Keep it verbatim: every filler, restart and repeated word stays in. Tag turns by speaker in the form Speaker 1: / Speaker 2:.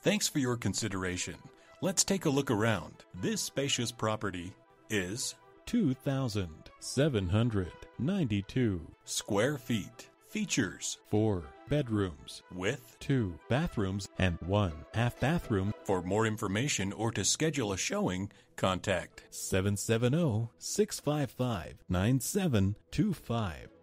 Speaker 1: Thanks for your consideration. Let's take a look around. This spacious property is
Speaker 2: two thousand seven hundred ninety-two
Speaker 1: square feet. Features
Speaker 2: four bedrooms
Speaker 1: with
Speaker 2: two bathrooms and one half bathroom.
Speaker 1: For more information or to schedule a showing, contact
Speaker 2: seven seven zero, six five five, nine seven two five.